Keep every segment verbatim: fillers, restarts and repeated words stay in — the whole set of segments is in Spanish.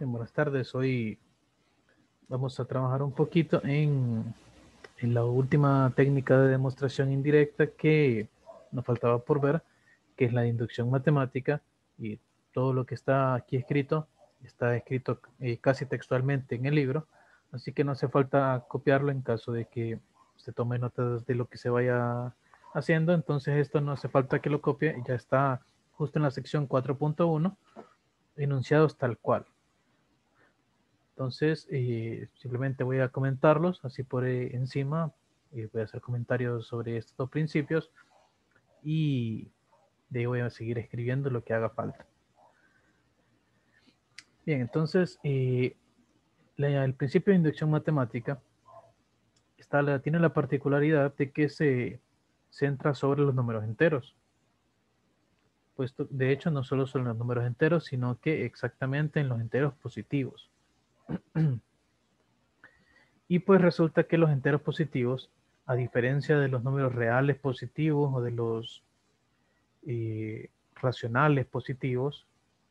Bien, buenas tardes. Hoy vamos a trabajar un poquito en, en la última técnica de demostración indirecta que nos faltaba por ver, que es la inducción matemática, y todo lo que está aquí escrito está escrito eh, casi textualmente en el libro, así que no hace falta copiarlo en caso de que usted tome notas de lo que se vaya haciendo. Entonces esto no hace falta que lo copie, ya está justo en la sección cuatro punto uno, enunciados tal cual. Entonces, eh, simplemente voy a comentarlos así por eh, encima. Eh, voy a hacer comentarios sobre estos dos principios y de ahí voy a seguir escribiendo lo que haga falta. Bien, entonces, eh, la, el principio de inducción matemática está, la, tiene la particularidad de que se centra sobre los números enteros. Puesto, de hecho, no solo son los números enteros, sino que exactamente en los enteros positivos. Y pues resulta que los enteros positivos, a diferencia de los números reales positivos o de los eh, racionales positivos,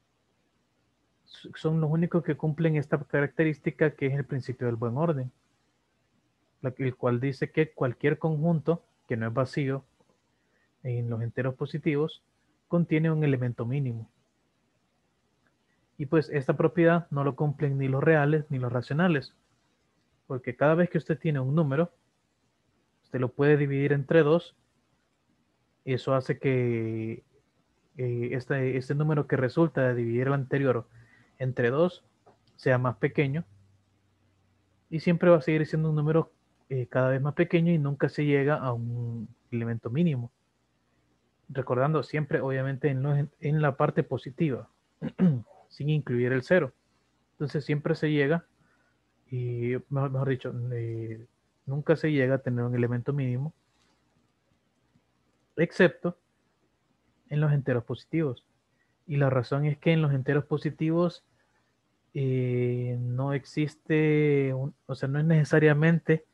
son los únicos que cumplen esta característica, que es el principio del buen orden, el cual dice que cualquier conjunto que no es vacío en los enteros positivos contiene un elemento mínimo. Y pues esta propiedad no lo cumplen ni los reales ni los racionales, porque cada vez que usted tiene un número, usted lo puede dividir entre dos. Eso hace que eh, este, este número que resulta de dividir el anterior entre dos sea más pequeño, y siempre va a seguir siendo un número eh, cada vez más pequeño y nunca se llega a un elemento mínimo. Recordando siempre, obviamente, en, los, en la parte positiva, sin incluir el cero. Entonces siempre se llega, y mejor, mejor dicho, eh, nunca se llega a tener un elemento mínimo, excepto en los enteros positivos. Y la razón es que en los enteros positivos eh, no existe, un, o sea, no es necesariamente,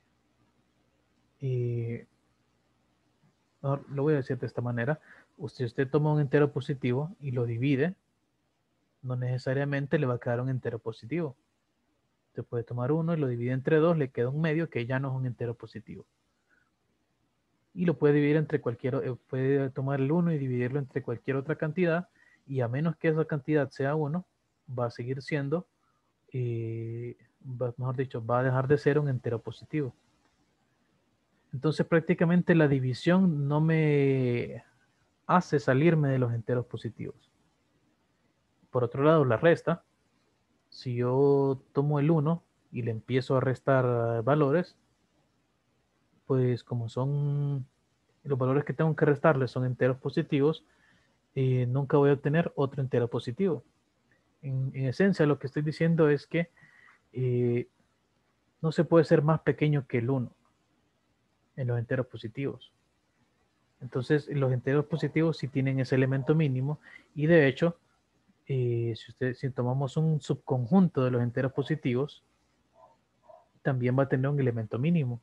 eh, no, lo voy a decir de esta manera: usted, usted toma un entero positivo y lo divide, no necesariamente le va a quedar un entero positivo. Usted puede tomar uno y lo divide entre dos, le queda un medio que ya no es un entero positivo. Y lo puede dividir entre cualquier, eh, puede tomar el uno y dividirlo entre cualquier otra cantidad, y a menos que esa cantidad sea uno, va a seguir siendo, eh, va, mejor dicho, va a dejar de ser un entero positivo. Entonces prácticamente la división no me hace salirme de los enteros positivos. Por otro lado, la resta, si yo tomo el uno y le empiezo a restar valores, pues como son los valores que tengo que restarle son enteros positivos, eh, nunca voy a obtener otro entero positivo. En, en esencia, lo que estoy diciendo es que eh, no se puede ser más pequeño que el uno en los enteros positivos. Entonces, los enteros positivos sí tienen ese elemento mínimo, y de hecho, eh, si, usted, si tomamos un subconjunto de los enteros positivos, también va a tener un elemento mínimo,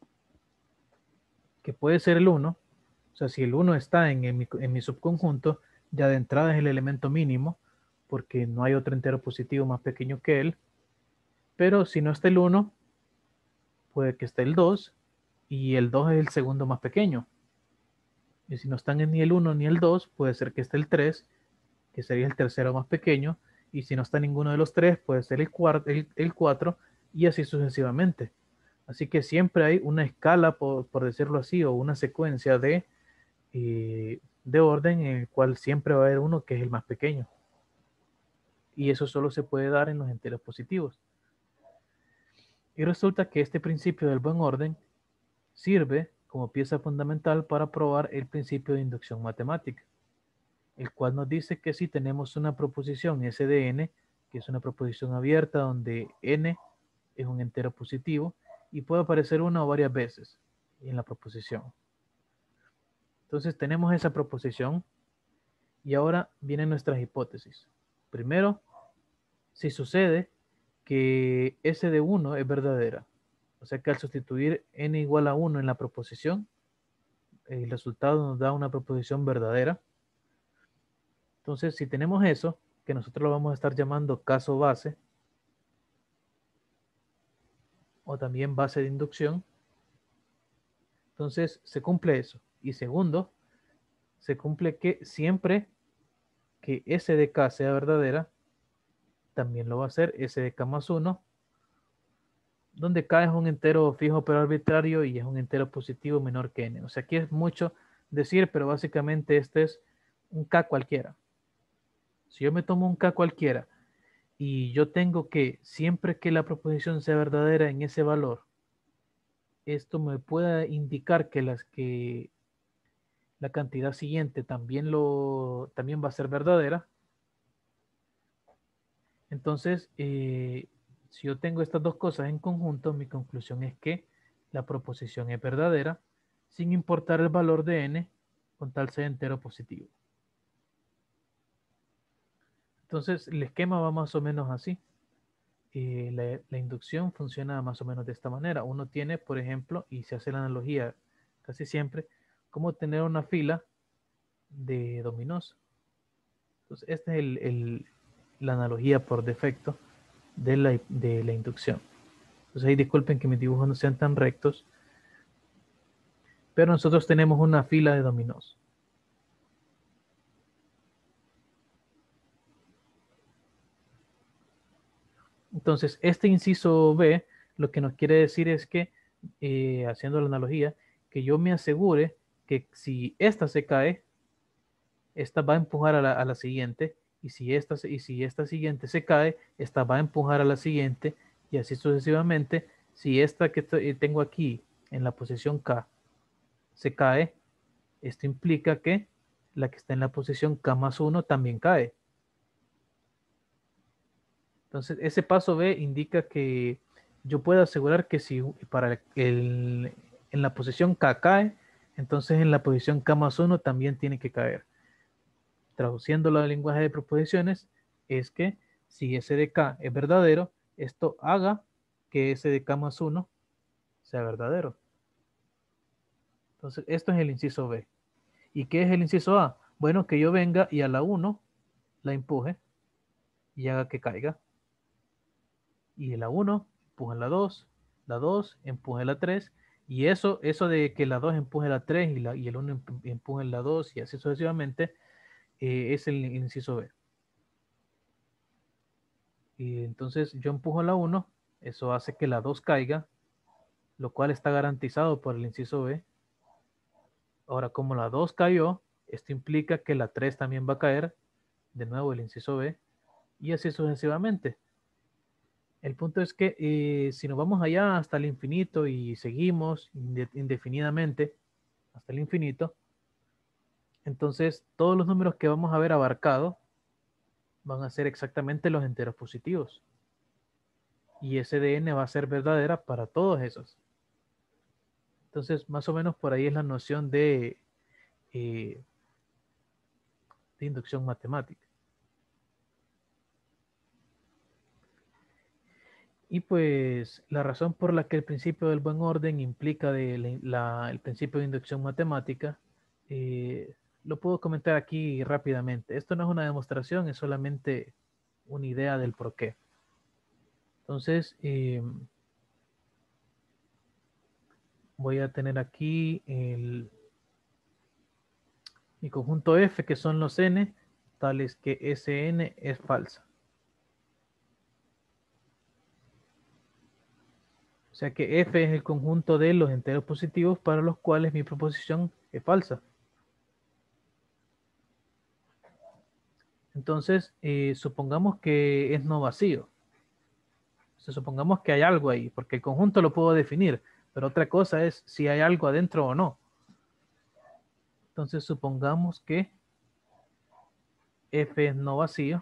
que puede ser el uno. O sea, si el uno está en, en, mi, en mi subconjunto, ya de entrada es el elemento mínimo, porque no hay otro entero positivo más pequeño que él. Pero si no está el uno, puede que esté el dos, y el dos es el segundo más pequeño. Y si no están ni el uno ni el dos, puede ser que esté el tres, que sería el tercero más pequeño. Y si no está ninguno de los tres, puede ser el, cuarto, el, el cuatro, y así sucesivamente. Así que siempre hay una escala, por, por decirlo así, o una secuencia de, eh, de orden en el cual siempre va a haber uno que es el más pequeño. Y eso solo se puede dar en los enteros positivos. Y resulta que este principio del buen orden sirve como pieza fundamental para probar el principio de inducción matemática, el cual nos dice que si tenemos una proposición S de n, que es una proposición abierta donde n es un entero positivo y puede aparecer una o varias veces en la proposición. Entonces tenemos esa proposición y ahora vienen nuestras hipótesis. Primero, si sucede que S de uno es verdadera, o sea que al sustituir n igual a uno en la proposición, el resultado nos da una proposición verdadera. Entonces, si tenemos eso, que nosotros lo vamos a estar llamando caso base, o también base de inducción. Entonces se cumple eso. Y segundo, se cumple que siempre que S de K sea verdadera, también lo va a ser S de K más uno, donde K es un entero fijo pero arbitrario y es un entero positivo menor que N. O sea, aquí es mucho decir, pero básicamente este es un K cualquiera. Si yo me tomo un K cualquiera y yo tengo que, siempre que la proposición sea verdadera en ese valor, esto me pueda indicar que las que la cantidad siguiente también lo también va a ser verdadera. Entonces, eh, si yo tengo estas dos cosas en conjunto, mi conclusión es que la proposición es verdadera sin importar el valor de n con tal sea entero positivo. Entonces, el esquema va más o menos así. Eh, la, la inducción funciona más o menos de esta manera. Uno tiene, por ejemplo, y se hace la analogía casi siempre, como tener una fila de dominós. Entonces, esta es el, el, la analogía por defecto de la, de la inducción. Entonces, ahí disculpen que mis dibujos no sean tan rectos, pero nosotros tenemos una fila de dominós. Entonces, este inciso B lo que nos quiere decir es que, eh, haciendo la analogía, que yo me asegure que si esta se cae, esta va a empujar a la, a la siguiente, y si, esta, y si esta siguiente se cae, esta va a empujar a la siguiente, y así sucesivamente. Si esta que estoy, tengo aquí en la posición K se cae, esto implica que la que está en la posición K más uno también cae. Entonces, ese paso B indica que yo puedo asegurar que si para el, en la posición K cae, entonces en la posición K más uno también tiene que caer. Traduciéndolo al lenguaje de proposiciones, es que si S de K es verdadero, esto haga que S de K más uno sea verdadero. Entonces, esto es el inciso B. ¿Y qué es el inciso A? Bueno, que yo venga y a la uno la empuje y haga que caiga. Y la uno empuja la dos, la dos empuje la tres, y eso, eso de que la dos empuje la tres y, la, y el uno empuje la dos y así sucesivamente, eh, es el inciso B. Y entonces yo empujo la uno, eso hace que la dos caiga, lo cual está garantizado por el inciso B. Ahora, como la dos cayó, esto implica que la tres también va a caer, de nuevo el inciso B, y así sucesivamente. El punto es que eh, si nos vamos allá hasta el infinito y seguimos indefinidamente hasta el infinito, entonces todos los números que vamos a ver abarcado van a ser exactamente los enteros positivos. Y S de n va a ser verdadera para todos esos. Entonces, más o menos por ahí es la noción de, eh, de inducción matemática. Y pues la razón por la que el principio del buen orden implica de la, la, el principio de inducción matemática, eh, lo puedo comentar aquí rápidamente. Esto no es una demostración, es solamente una idea del por qué. Entonces, eh, voy a tener aquí el, mi conjunto F, que son los n, tales que Sn es falsa. O sea que F es el conjunto de los enteros positivos para los cuales mi proposición es falsa. Entonces, eh, supongamos que es no vacío. O sea, supongamos que hay algo ahí, porque el conjunto lo puedo definir, pero otra cosa es si hay algo adentro o no. Entonces, supongamos que F es no vacío.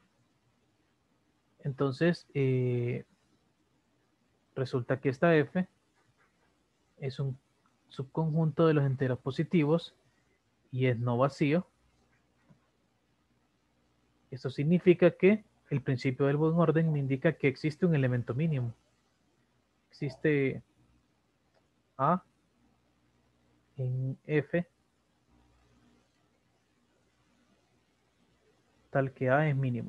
Entonces, eh, resulta que esta F es un subconjunto de los enteros positivos y es no vacío. Eso significa que el principio del buen orden me indica que existe un elemento mínimo. Existe A en F tal que A es mínimo.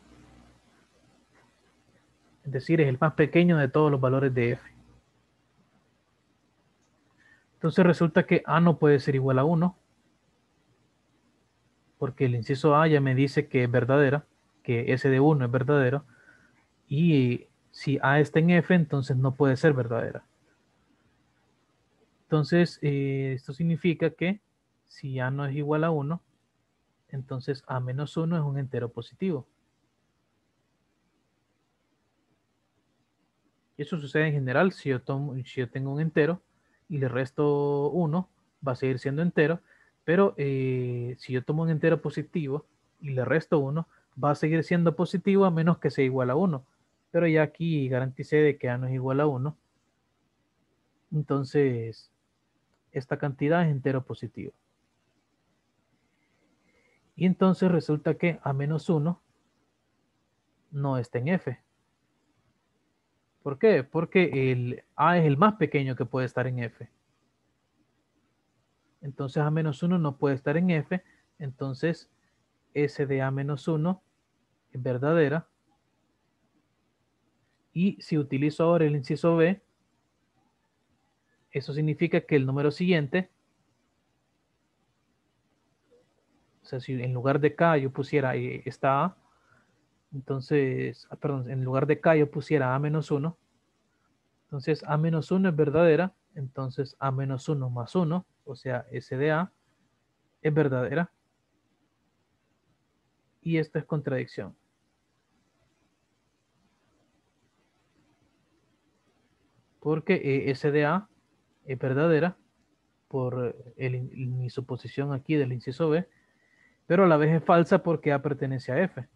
Es decir, es el más pequeño de todos los valores de F. Entonces resulta que A no puede ser igual a uno, porque el inciso A ya me dice que es verdadera, que S de uno es verdadero, y si A está en F, entonces no puede ser verdadera. Entonces, eh, esto significa que si A no es igual a uno, entonces A menos uno es un entero positivo. Y eso sucede en general si yo, tomo, si yo tengo un entero y le resto uno, va a seguir siendo entero, pero eh, si yo tomo un entero positivo y le resto uno, va a seguir siendo positivo a menos que sea igual a uno. Pero ya aquí garanticé de que A no es igual a uno. Entonces, esta cantidad es entero positivo. Y entonces resulta que A menos uno no está en F. ¿Por qué? Porque el A es el más pequeño que puede estar en F. Entonces A menos uno no puede estar en F. Entonces S de A menos uno es verdadera. Y si utilizo ahora el inciso B, eso significa que el número siguiente, o sea, si en lugar de K yo pusiera eh, esta A, entonces, ah, perdón, en lugar de K yo pusiera A menos uno, entonces A menos uno es verdadera, entonces A menos uno más uno, o sea, S de A, es verdadera. Y esto es contradicción. Porque eh, S de A es verdadera por el, mi suposición aquí del inciso B, pero a la vez es falsa porque A pertenece a F.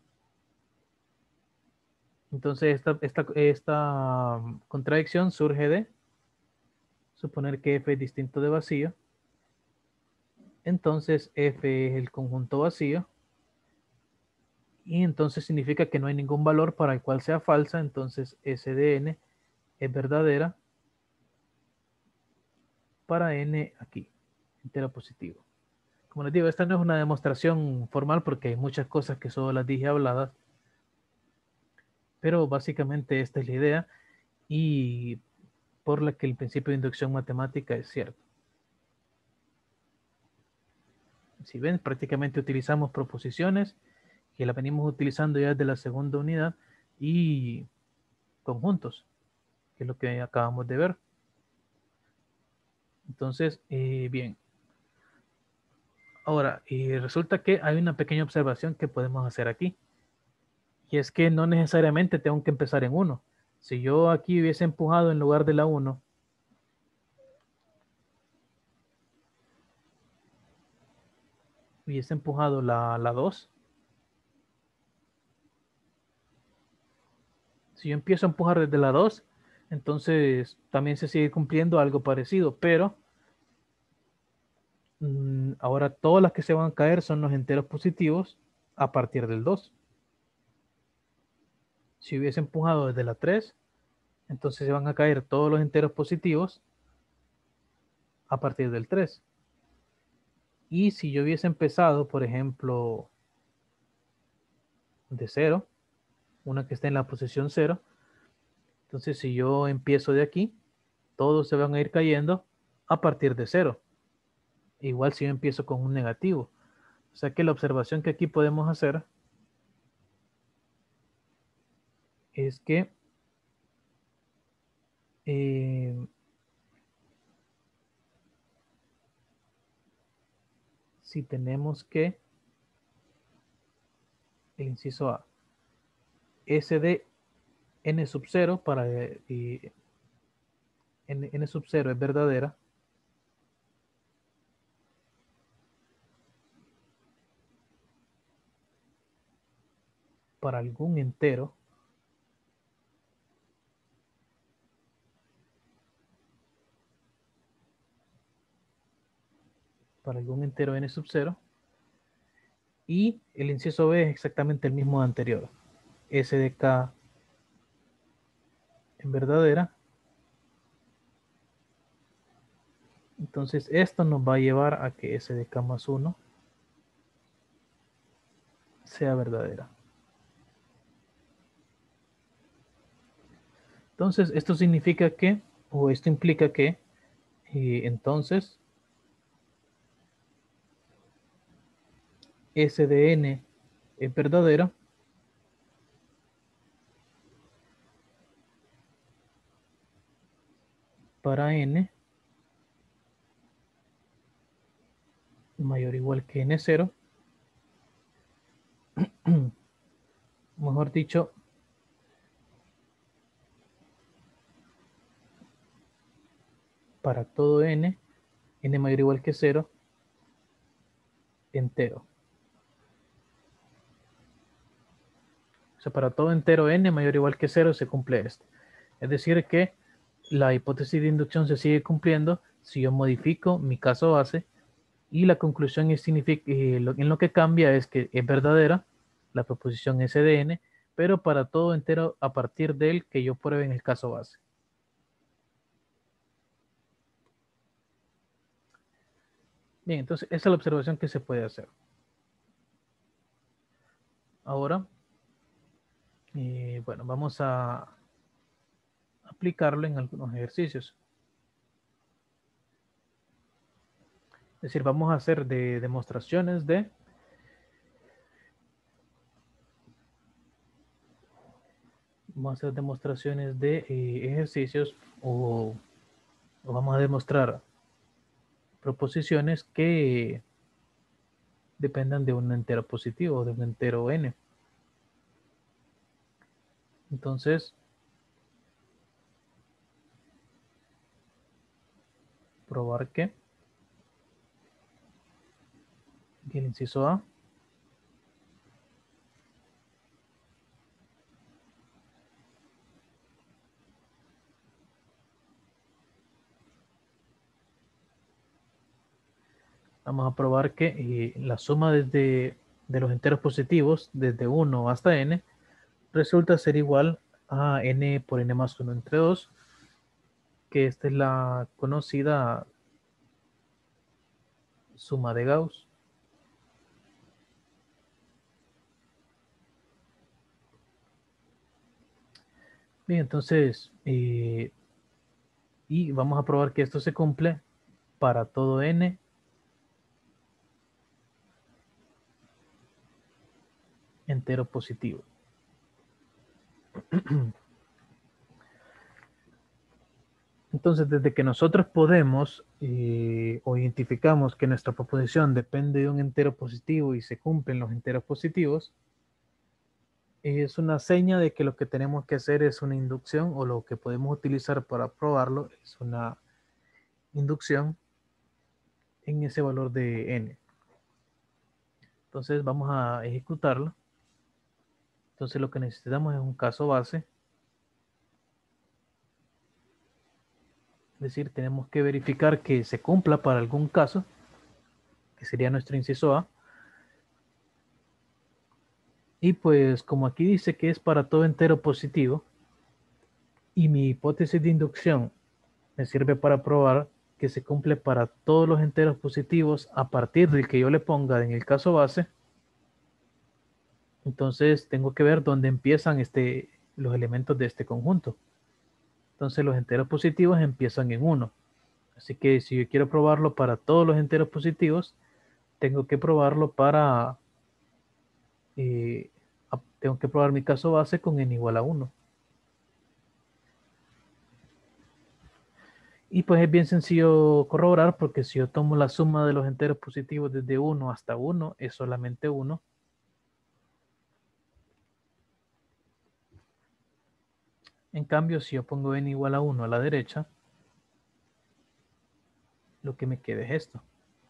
Entonces esta, esta, esta contradicción surge de suponer que F es distinto de vacío. Entonces F es el conjunto vacío. Y entonces significa que no hay ningún valor para el cual sea falsa. Entonces S de N es verdadera para N aquí, entero positivo. Como les digo, esta no es una demostración formal porque hay muchas cosas que solo las dije habladas. Pero básicamente esta es la idea y por la que el principio de inducción matemática es cierto. Si ven, prácticamente utilizamos proposiciones que las venimos utilizando ya desde la segunda unidad y conjuntos, que es lo que acabamos de ver. Entonces, eh, bien. Ahora, y resulta que hay una pequeña observación que podemos hacer aquí. Y es que no necesariamente tengo que empezar en uno. Si yo aquí hubiese empujado en lugar de la uno, hubiese empujado la, la dos. Si yo empiezo a empujar desde la dos, entonces también se sigue cumpliendo algo parecido, pero mmm, ahora todas las que se van a caer son los enteros positivos a partir del dos. Si hubiese empujado desde la tres, entonces se van a caer todos los enteros positivos a partir del tres. Y si yo hubiese empezado, por ejemplo, de cero, una que está en la posición cero, entonces si yo empiezo de aquí, todos se van a ir cayendo a partir de cero. Igual si yo empiezo con un negativo. O sea que la observación que aquí podemos hacer es que eh, si tenemos que el inciso A, S de n sub cero para eh, n, n sub cero es verdadera, para algún entero, para algún entero n sub cero, y el inciso B es exactamente el mismo anterior. S de k en verdadera. Entonces esto nos va a llevar a que S de k más uno sea verdadera. Entonces, esto significa que, o esto implica que, eh, entonces, S de n es verdadera para n mayor o igual que n cero. Mejor dicho, para todo n, n mayor o igual que cero, entero. O sea, para todo entero n mayor o igual que cero se cumple esto. Es decir, que la hipótesis de inducción se sigue cumpliendo si yo modifico mi caso base, y la conclusión es significa, eh, lo, en lo que cambia es que es verdadera la proposición S de n, pero para todo entero a partir del que yo pruebe en el caso base. Bien, entonces esa es la observación que se puede hacer. Ahora, eh, bueno, vamos a aplicarlo en algunos ejercicios. Es decir, vamos a hacer de demostraciones de vamos a hacer demostraciones de eh, ejercicios o, o vamos a demostrar proposiciones que dependan de un entero positivo o de un entero n. Entonces, probar que el inciso A vamos a probar que eh, la suma desde, de los enteros positivos desde uno hasta n resulta ser igual a n por n más uno entre dos, que esta es la conocida suma de Gauss. Bien, entonces, eh, y vamos a probar que esto se cumple para todo n entero positivo. Entonces, desde que nosotros podemos eh, o identificamos que nuestra proposición depende de un entero positivo y se cumplen los enteros positivos, es una seña de que lo que tenemos que hacer es una inducción, o lo que podemos utilizar para probarlo es una inducción en ese valor de n. Entonces vamos a ejecutarlo. Entonces lo que necesitamos es un caso base. Es decir, tenemos que verificar que se cumpla para algún caso, que sería nuestro inciso A. Y pues como aquí dice que es para todo entero positivo, y mi hipótesis de inducción me sirve para probar que se cumple para todos los enteros positivos a partir del que yo le ponga en el caso base, entonces tengo que ver dónde empiezan este, los elementos de este conjunto. Entonces los enteros positivos empiezan en uno. Así que si yo quiero probarlo para todos los enteros positivos, tengo que probarlo para... Eh, tengo que probar mi caso base con n igual a uno. Y pues es bien sencillo corroborar, porque si yo tomo la suma de los enteros positivos desde uno hasta uno, es solamente uno. En cambio, si yo pongo n igual a uno a la derecha, lo que me queda es esto.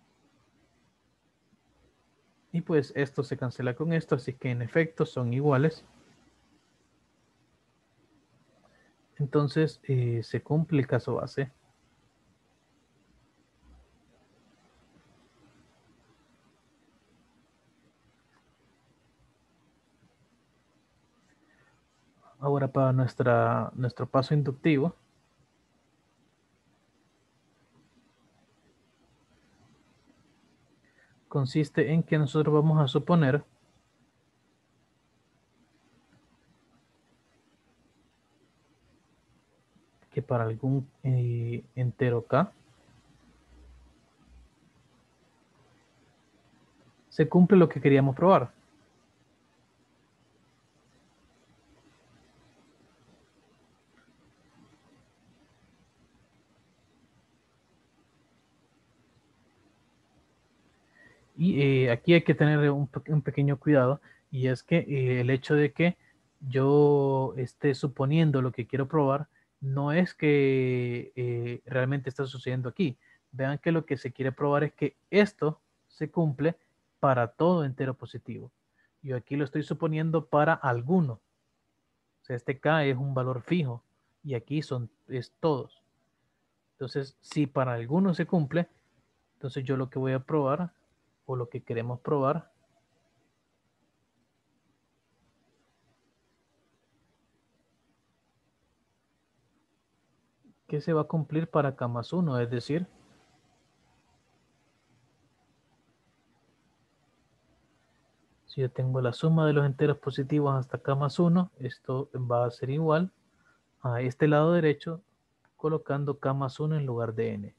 Y pues esto se cancela con esto, así que en efecto son iguales. Entonces eh, se cumple el caso base. Ahora para nuestra, nuestro paso inductivo, consiste en que nosotros vamos a suponer que para algún eh, entero k se cumple lo que queríamos probar. Y eh, aquí hay que tener un, un, pequeño cuidado, y es que eh, el hecho de que yo esté suponiendo lo que quiero probar no es que eh, realmente está sucediendo aquí. Vean que lo que se quiere probar es que esto se cumple para todo entero positivo. Yo aquí lo estoy suponiendo para alguno. O sea, este k es un valor fijo y aquí son es todos. Entonces, si para alguno se cumple, entonces yo lo que voy a probar o lo que queremos probar que se va a cumplir para k más uno, es decir, si yo tengo la suma de los enteros positivos hasta k más uno, esto va a ser igual a este lado derecho colocando k más uno en lugar de n.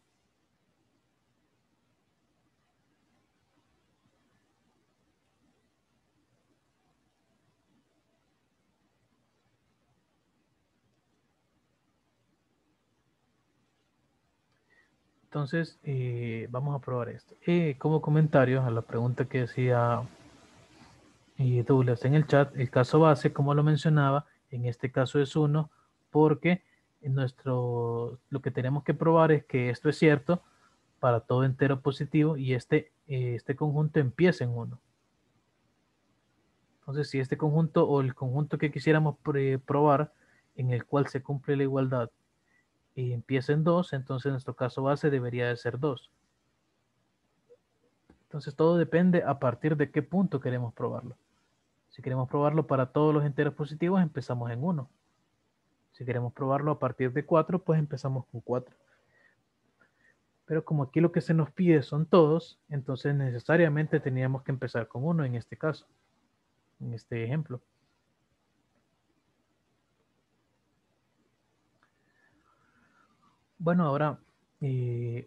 Entonces, eh, vamos a probar esto. Eh, como comentario a la pregunta que decía eh, Douglas en el chat, el caso base, como lo mencionaba, en este caso es uno, porque en nuestro, lo que tenemos que probar es que esto es cierto para todo entero positivo y este, eh, este conjunto empieza en uno. Entonces, si este conjunto o el conjunto que quisiéramos probar en el cual se cumple la igualdad y empieza en dos, entonces nuestro caso base debería de ser dos. Entonces, todo depende a partir de qué punto queremos probarlo. Si queremos probarlo para todos los enteros positivos, empezamos en uno. Si queremos probarlo a partir de cuatro, pues empezamos con cuatro. Pero como aquí lo que se nos pide son todos, entonces necesariamente teníamos que empezar con uno en este caso, en este ejemplo. Bueno, ahora eh,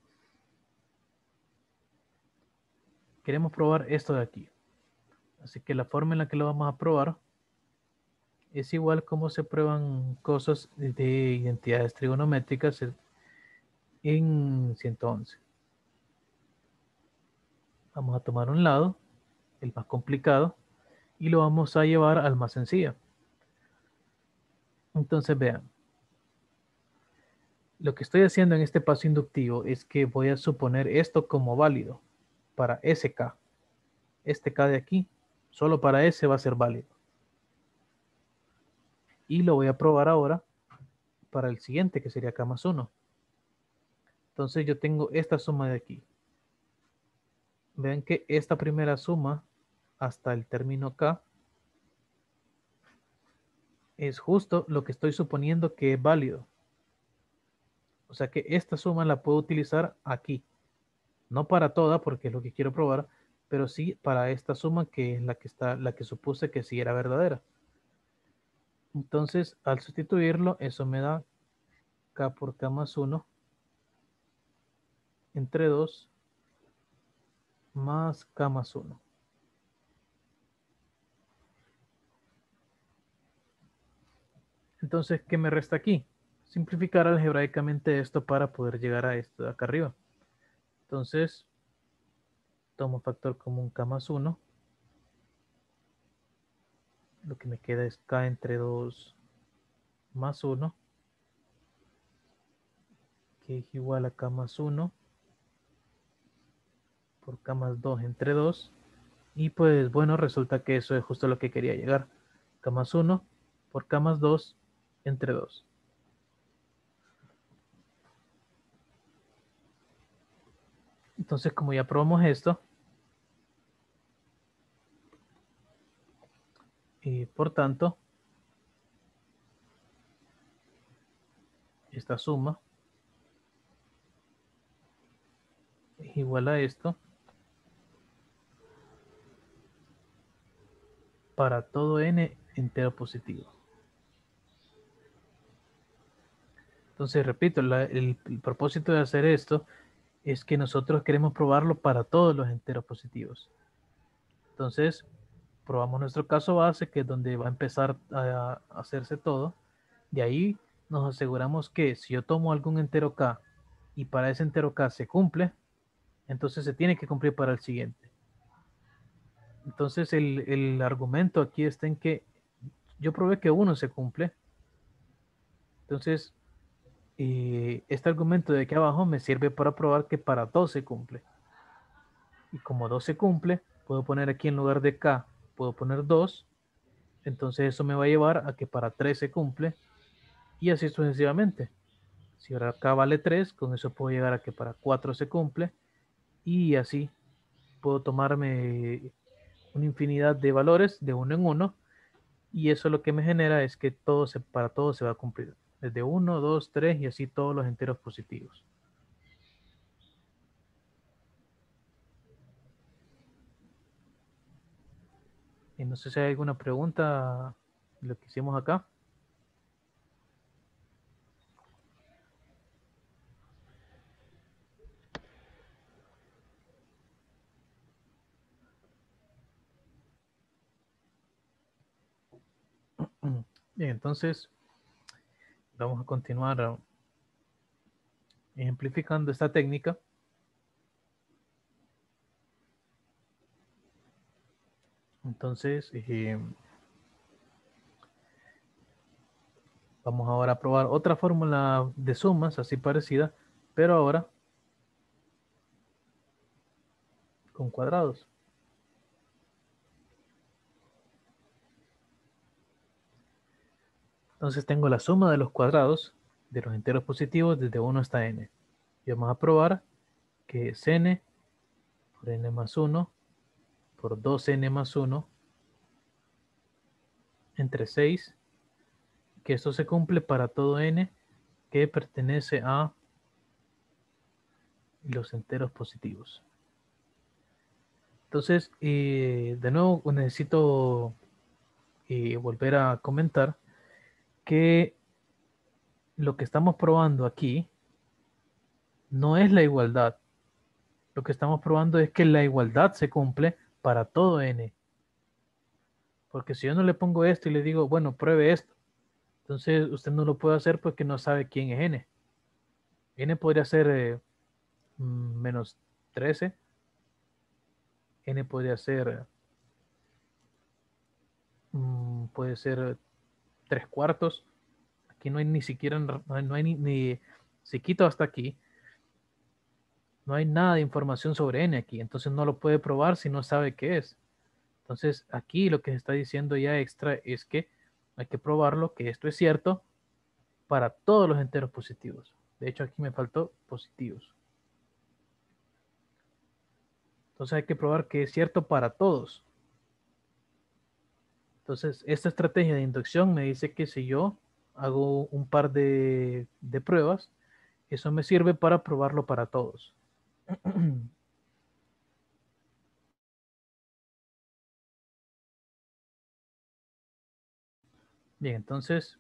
queremos probar esto de aquí. Así que la forma en la que lo vamos a probar es igual como se prueban cosas de identidades trigonométricas en ciento once. Vamos a tomar un lado, el más complicado, y lo vamos a llevar al más sencillo. Entonces vean, lo que estoy haciendo en este paso inductivo es que voy a suponer esto como válido para ese k. Este k de aquí, solo para ese va a ser válido. Y lo voy a probar ahora para el siguiente, que sería k más uno. Entonces yo tengo esta suma de aquí. Vean que esta primera suma hasta el término k es justo lo que estoy suponiendo que es válido. O sea que esta suma la puedo utilizar aquí. No para toda, porque es lo que quiero probar, pero sí para esta suma que es la que está, la que supuse que sí era verdadera. Entonces, al sustituirlo, eso me da k por k más uno entre dos más k más uno. Entonces, ¿qué me resta aquí? Simplificar algebraicamente esto para poder llegar a esto de acá arriba. Entonces, tomo factor común k más uno. Lo que me queda es k entre dos más uno, que es igual a k más uno por k más dos entre dos. Y pues bueno, resulta que eso es justo lo que quería llegar. K más uno por k más dos entre dos. Entonces, como ya probamos esto, y por tanto, esta suma es igual a esto para todo n entero positivo. Entonces, repito, la- el, el propósito de hacer esto es que nosotros queremos probarlo para todos los enteros positivos. Entonces, probamos nuestro caso base, que es donde va a empezar a, a hacerse todo. De ahí nos aseguramos que si yo tomo algún entero k y para ese entero k se cumple, entonces se tiene que cumplir para el siguiente. Entonces el, el argumento aquí está en que yo probé que uno se cumple. Entonces eh, este argumento de aquí abajo me sirve para probar que para dos se cumple. Y como dos se cumple, puedo poner aquí en lugar de k, puedo poner dos. Entonces eso me va a llevar a que para tres se cumple. Y así sucesivamente. Si ahora k vale tres, con eso puedo llegar a que para cuatro se cumple. Y así puedo tomarme una infinidad de valores de uno en uno. Y eso lo que me genera es que todo se, para todo se va a cumplir. Desde uno, dos, tres y así todos los enteros positivos. Y no sé si hay alguna pregunta de lo que hicimos acá. Bien, entonces vamos a continuar ejemplificando esta técnica. Entonces, eh, vamos ahora a probar otra fórmula de sumas así parecida, pero ahora con cuadrados. Entonces tengo la suma de los cuadrados de los enteros positivos desde uno hasta n. Y vamos a probar que es n por n más uno por dos n más uno entre seis, que esto se cumple para todo n que pertenece a los enteros positivos. Entonces, eh, de nuevo necesito eh, volver a comentar que lo que estamos probando aquí no es la igualdad. Lo que estamos probando es que la igualdad se cumple para todo n. Porque si yo no le pongo esto y le digo, bueno, pruebe esto, entonces usted no lo puede hacer porque no sabe quién es n. N podría ser eh, menos trece, n podría ser, mm, puede ser tres cuartos. Aquí no hay ni siquiera, no hay, no hay ni, ni, si quito hasta aquí, no hay nada de información sobre n aquí, entonces no lo puede probar si no sabe qué es. Entonces aquí lo que se está diciendo ya extra es que hay que probarlo, que esto es cierto para todos los enteros positivos. De hecho aquí me faltó positivos. Entonces hay que probar que es cierto para todos. Entonces esta estrategia de inducción me dice que si yo hago un par de, de pruebas, eso me sirve para probarlo para todos. Bien, entonces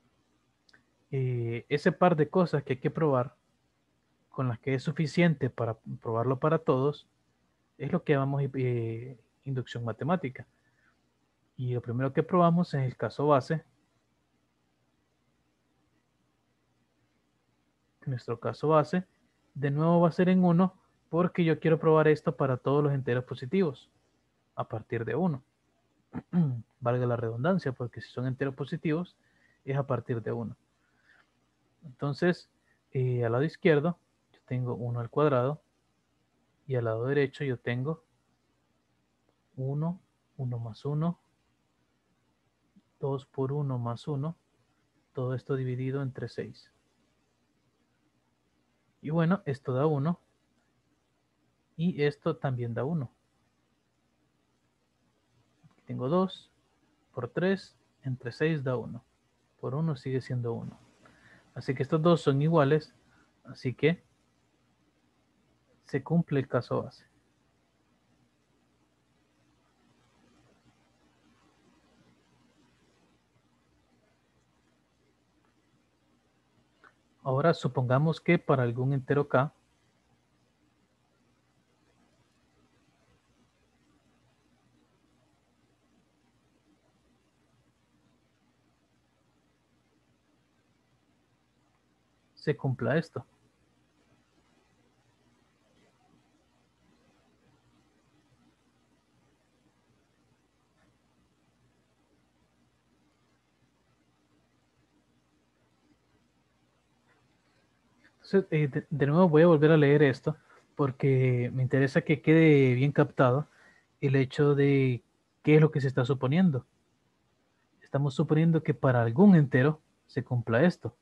eh, ese par de cosas que hay que probar, con las que es suficiente para probarlo para todos, es lo que llamamos eh, inducción matemática. Y lo primero que probamos es el caso base. Nuestro caso base, de nuevo va a ser en uno, porque yo quiero probar esto para todos los enteros positivos, a partir de uno. Valga la redundancia, porque si son enteros positivos, es a partir de uno. Entonces, eh, al lado izquierdo, yo tengo uno al cuadrado, y al lado derecho yo tengo uno, uno más uno, dos por uno más uno, todo esto dividido entre seis. Y bueno, esto da uno, y esto también da uno. Aquí tengo dos por tres, entre seis da uno. Por uno sigue siendo uno. Así que estos dos son iguales, así que se cumple el caso base. Ahora supongamos que para algún entero k se cumpla esto. Entonces, eh, de, de nuevo voy a volver a leer esto porque me interesa que quede bien captado el hecho de qué es lo que se está suponiendo. Estamos suponiendo que para algún entero se cumpla esto.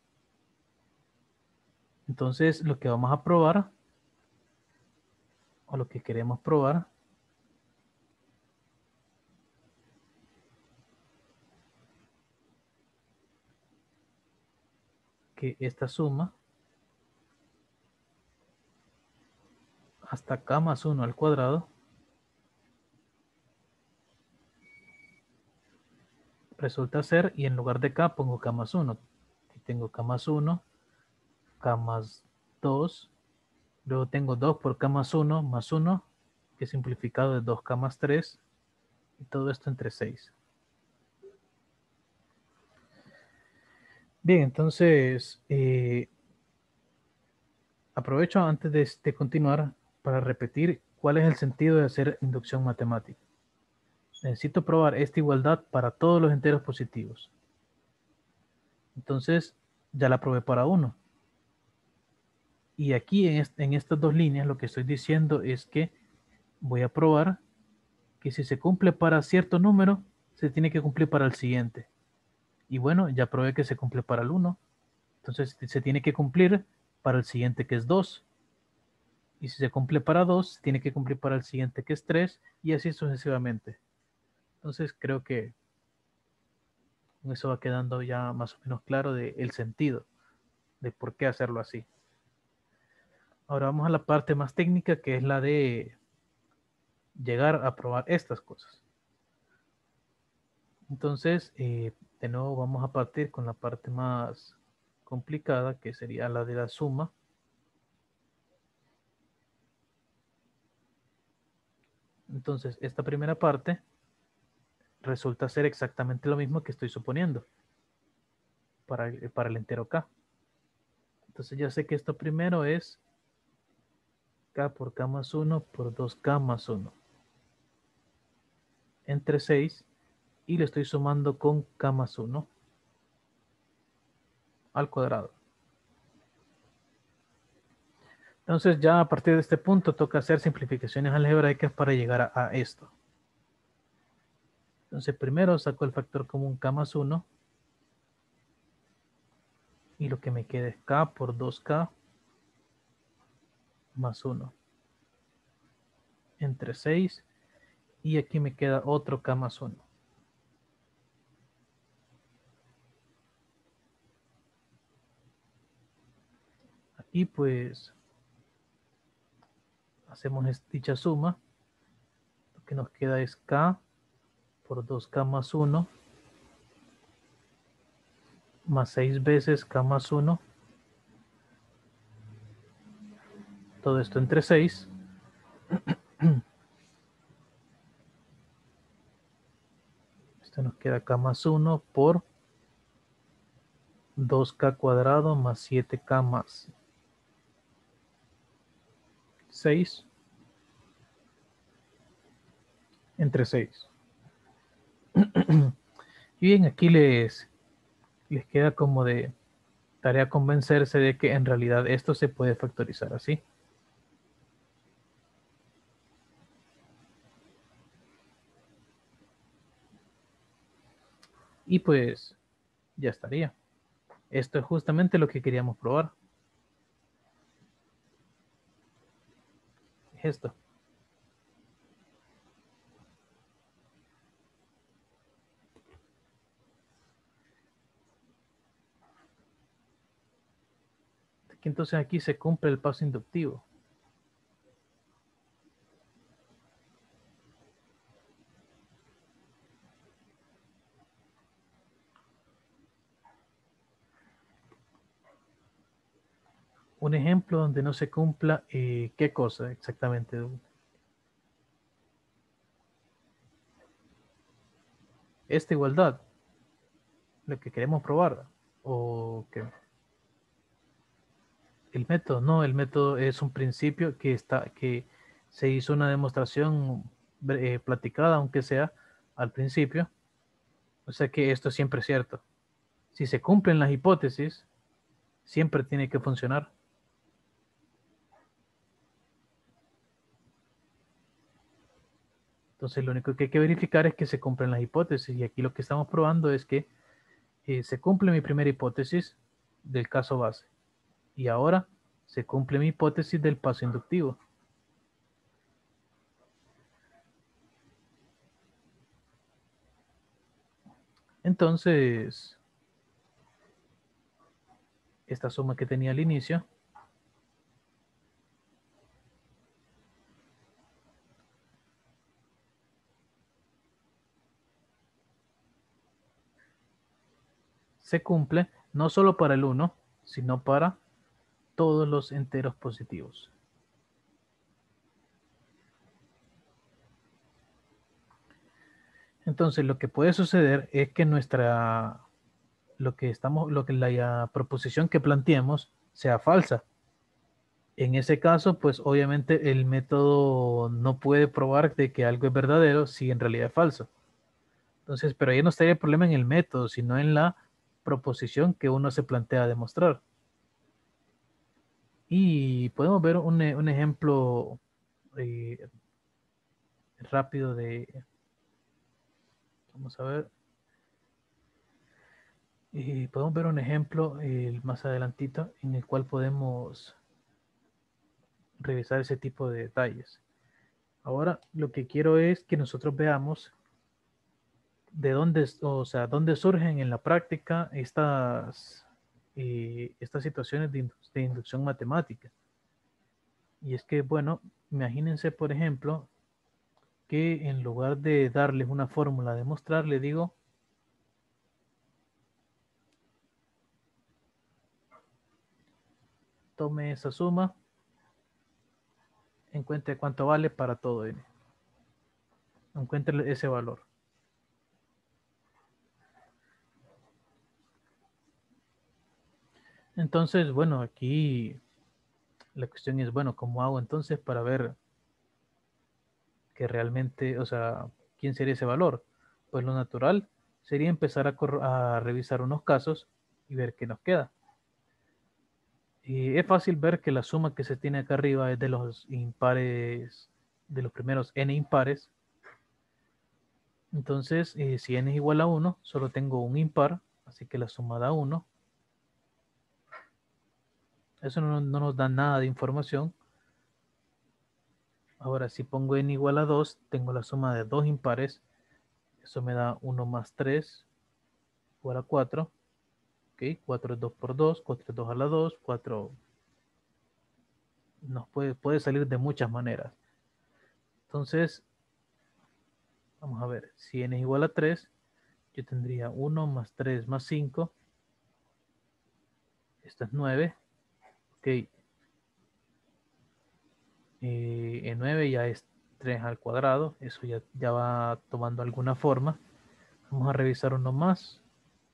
Entonces, lo que vamos a probar, o lo que queremos probar, que esta suma hasta k más uno al cuadrado resulta ser, y en lugar de k pongo k más uno. Aquí tengo k más uno, k más dos, luego tengo dos por k más uno más uno, que es simplificado de dos k más tres, y todo esto entre seis. Bien, entonces eh, aprovecho antes de, de continuar para repetir cuál es el sentido de hacer inducción matemática. Necesito probar esta igualdad para todos los enteros positivos. Entonces ya la probé para uno. Y aquí en, est en estas dos líneas lo que estoy diciendo es que voy a probar que si se cumple para cierto número, se tiene que cumplir para el siguiente. Y bueno, ya probé que se cumple para el uno. Entonces se tiene que cumplir para el siguiente, que es dos. Y si se cumple para dos, tiene que cumplir para el siguiente, que es tres, y así sucesivamente. Entonces creo que con eso va quedando ya más o menos claro de el sentido de por qué hacerlo así. Ahora vamos a la parte más técnica, que es la de llegar a probar estas cosas. Entonces, eh, de nuevo vamos a partir con la parte más complicada, que sería la de la suma. Entonces, esta primera parte resulta ser exactamente lo mismo que estoy suponiendo para el, para el entero k. Entonces ya sé que esto primero es k por k más uno por dos k más uno entre seis, y le estoy sumando con k más uno al cuadrado. Entonces ya a partir de este punto toca hacer simplificaciones algebraicas para llegar a, a esto. Entonces primero saco el factor común k más uno, y lo que me queda es k por dos k más uno entre seis, y aquí me queda otro k más uno. Aquí pues hacemos dicha suma. Lo que nos queda es k por dos k más uno más seis veces k más uno, todo esto entre seis. Esto nos queda k más uno por dos k cuadrado más siete k más seis entre seis. Y bien, aquí les, les queda como de tarea convencerse de que en realidad esto se puede factorizar así. Y pues ya estaría. Esto es justamente lo que queríamos probar. Es esto. Entonces aquí se cumple el paso inductivo. Un ejemplo donde no se cumpla, eh, ¿qué cosa exactamente? Esta igualdad, lo que queremos probar, o que el método, no, el método es un principio que está, que se hizo una demostración eh, platicada, aunque sea al principio, o sea que esto siempre es cierto. Si se cumplen las hipótesis, siempre tiene que funcionar. Entonces lo único que hay que verificar es que se cumplen las hipótesis y aquí lo que estamos probando es que eh, se cumple mi primera hipótesis del caso base y ahora se cumple mi hipótesis del paso inductivo. Entonces, esta suma que tenía al inicio se cumple no solo para el uno, sino para todos los enteros positivos. Entonces, lo que puede suceder es que nuestra, lo que estamos, lo que la proposición que planteemos sea falsa. En ese caso, pues obviamente el método no puede probar de que algo es verdadero si en realidad es falso. Entonces, pero ahí no estaría el problema en el método, sino en la proposición que uno se plantea demostrar. Y podemos ver un, un ejemplo eh, rápido de, vamos a ver, y podemos ver un ejemplo eh, más adelantito en el cual podemos revisar ese tipo de detalles. Ahora lo que quiero es que nosotros veamos de dónde, o sea, dónde surgen en la práctica estas, eh, estas situaciones de, indu de inducción matemática. Y es que, bueno, imagínense, por ejemplo, que en lugar de darles una fórmula a demostrar, le digo, tome esa suma, encuentre cuánto vale para todo n. Encuentre ese valor. Entonces, bueno, aquí la cuestión es, bueno, ¿cómo hago entonces para ver que realmente, o sea, quién sería ese valor? Pues lo natural sería empezar a, a revisar unos casos y ver qué nos queda. Y es fácil ver que la suma que se tiene acá arriba es de los impares, de los primeros n impares. Entonces, eh, si n es igual a uno, solo tengo un impar, así que la suma da uno. Eso no, no nos da nada de información. Ahora, si pongo n igual a dos, tengo la suma de dos impares. Eso me da uno más tres igual a cuatro. Ok, cuatro es dos por dos, cuatro es dos a la dos, cuatro nos puede, puede salir de muchas maneras. Entonces, vamos a ver, si n es igual a tres, yo tendría uno más tres más cinco. Esto es nueve. Ok, eh, en nueve ya es tres al cuadrado. Eso ya, ya va tomando alguna forma. Vamos a revisar uno más.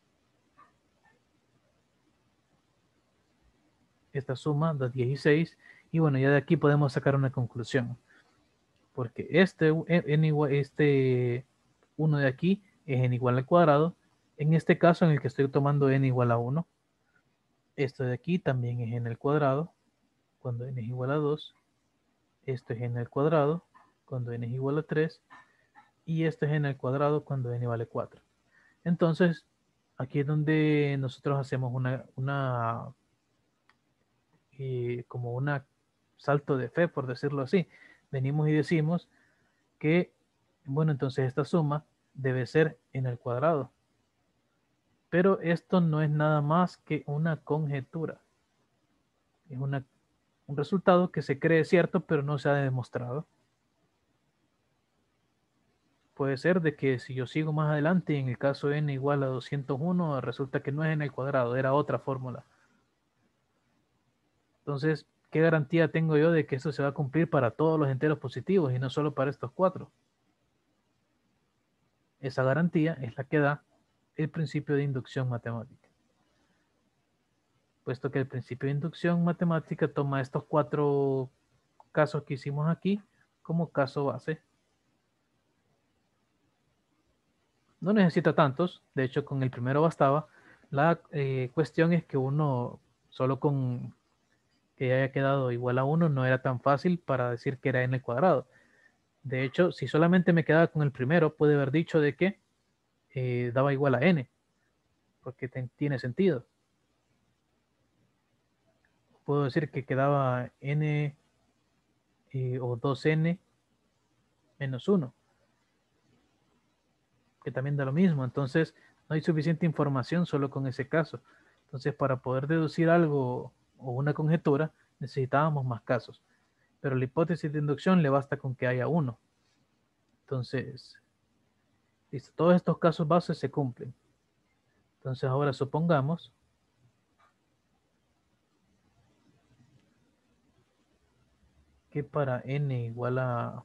Esta suma da dieciséis. Y bueno, ya de aquí podemos sacar una conclusión. Porque este, n igual, este uno de aquí es n igual al cuadrado. En este caso en el que estoy tomando n igual a uno. Esto de aquí también es n al cuadrado. Cuando n es igual a dos. Esto es n al cuadrado. Cuando n es igual a tres. Y esto es n al cuadrado cuando n vale cuatro. Entonces, aquí es donde nosotros hacemos una, una eh, como un salto de fe, por decirlo así. Venimos y decimos que, bueno, entonces esta suma debe ser n al cuadrado. Pero esto no es nada más que una conjetura. Es una, un resultado que se cree cierto, pero no se ha demostrado. Puede ser de que si yo sigo más adelante y en el caso n igual a doscientos uno, resulta que no es n al cuadrado, era otra fórmula. Entonces, ¿qué garantía tengo yo de que esto se va a cumplir para todos los enteros positivos y no solo para estos cuatro? Esa garantía es la que da el principio de inducción matemática. Puesto que el principio de inducción matemática toma estos cuatro casos que hicimos aquí como caso base. No necesita tantos, de hecho con el primero bastaba. La eh, cuestión es que uno, solo con que haya quedado igual a uno, no era tan fácil para decir que era n al cuadrado. De hecho, si solamente me quedaba con el primero, puede haber dicho de que eh, daba igual a n, porque te, tiene sentido. Puedo decir que quedaba n eh, o dos n menos uno, que también da lo mismo. Entonces, no hay suficiente información solo con ese caso. Entonces, para poder deducir algo o una conjetura, necesitábamos más casos. Pero la hipótesis de inducción le basta con que haya uno. Entonces, listo, todos estos casos bases se cumplen. Entonces, ahora supongamos que para n igual a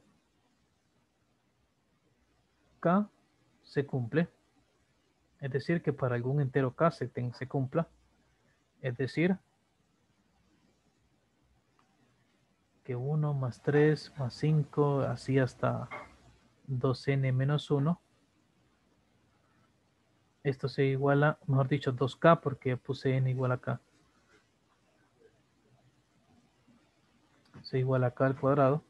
k se cumple. Es decir, que para algún entero k se, ten, se cumpla. Es decir, que uno más tres más cinco, así hasta dos n menos uno. Esto se iguala, mejor dicho, dos k porque puse n igual a k. Se iguala a k al cuadrado.